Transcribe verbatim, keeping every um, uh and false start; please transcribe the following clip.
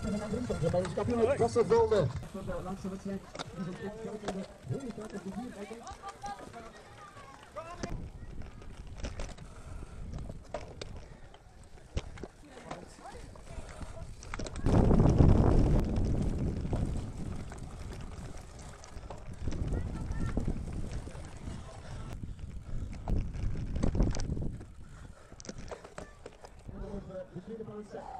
Belgisch kampioen klasse Vulde. Voor de langste wedstrijd is het ook geldt de hele tijd op de vier kijken. De tweede plaats